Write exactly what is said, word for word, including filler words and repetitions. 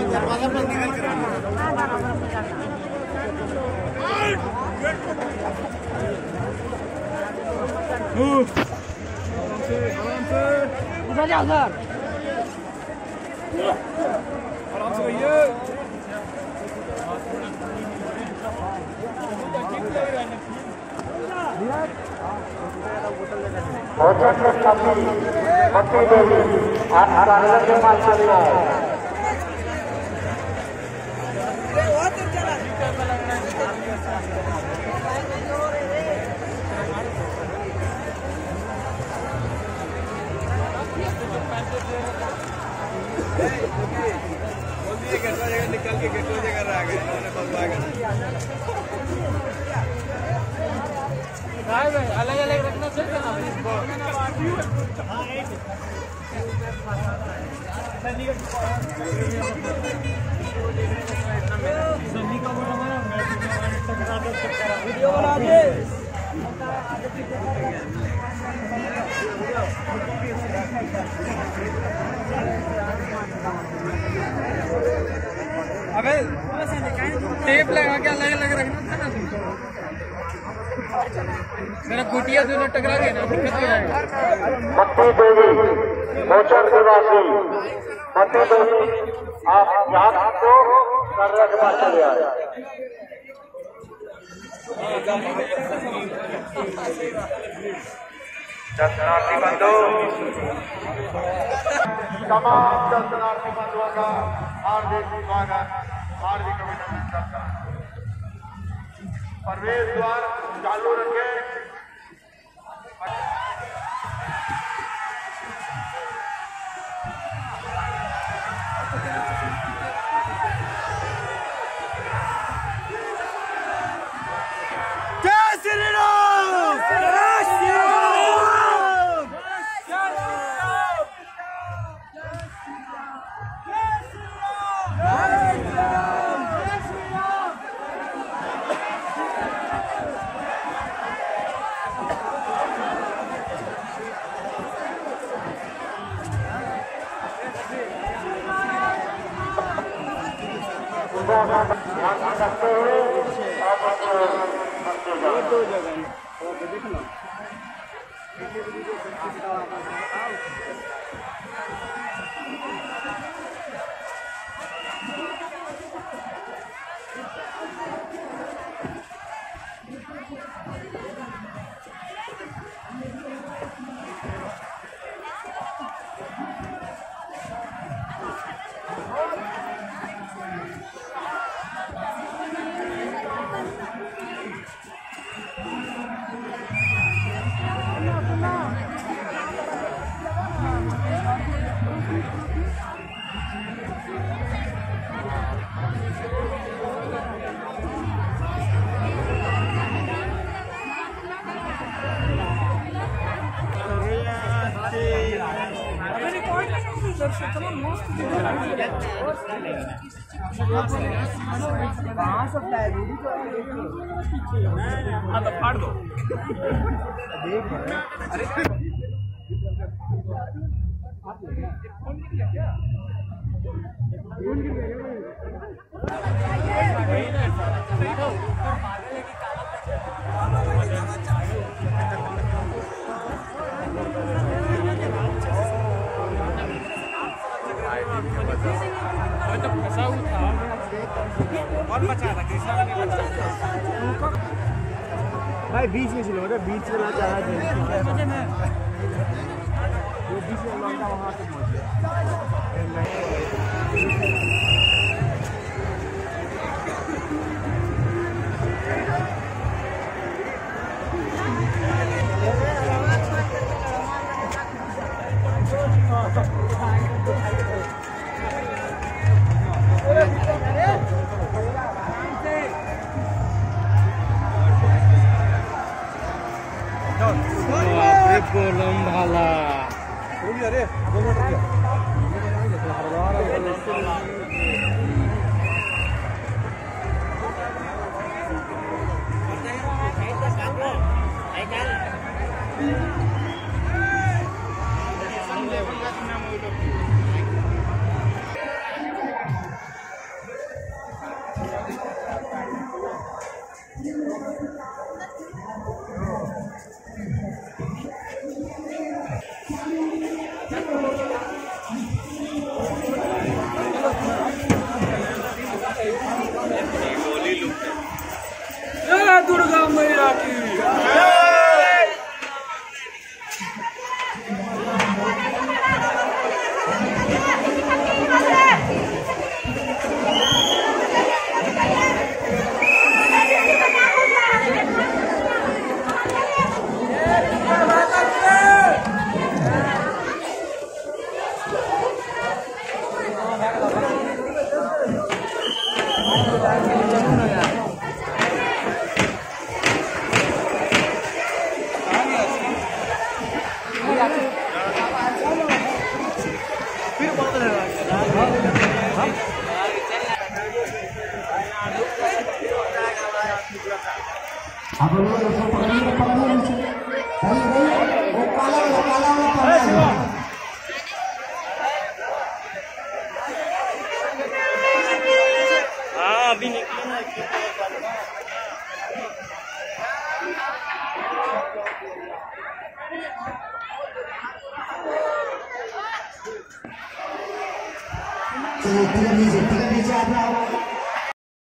दरवाजा पर निकल कर उधर जा उधर आराम से भैया के पास चल रहा है निकल के गेटो जगह आ गए भाई अलग अलग रखना चाहिए ना वीडियो बना दे अबे टेप लगा के अलग अलग रखना था ना तुमको मेरा गुटिया दोनों टकरा गए ना दिक्कत हो जाएगा मत्ती देवी मोचर निवासी मत्ती देवी आप यहाँ को कर रहे के चले आए दर्शनार्थी बंधु तमाम दर्शनार्थी बंधुओं का हार्दिक स्वागत हार्दिक अभिनंदन करता है। प्रवेश द्वार चालू रखें। रखते हुए दो जगह देख लो हाँ तो फाड़ दो तो फंसा हुआ था और बचा था कृष्णा ने बचा भाई बीच में चलो ना बीच में ना चाहा थे वो बीच में लौटा वहां से पहुंच गया गोलम भाला अब लोग उसको पकड़िए पकड़िए नीचे भाई भाई वो काला वाला काला वाला पकड़ा हाँ अभी निकले ना चलो नीचे नीचे आप